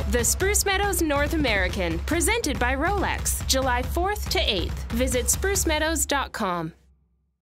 The Spruce Meadows North American, presented by Rolex, July 4th to 8th. Visit sprucemeadows.com.